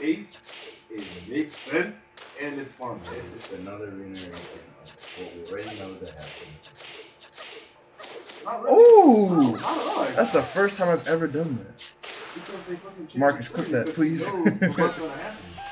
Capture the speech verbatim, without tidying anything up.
pace, it makes sense, and it's fun. This is another reiteration of what we already know that happened. Really. Ooh! No, not at all. That's the first time I've ever done that. Marcus, clip that, please. What's gonna happen?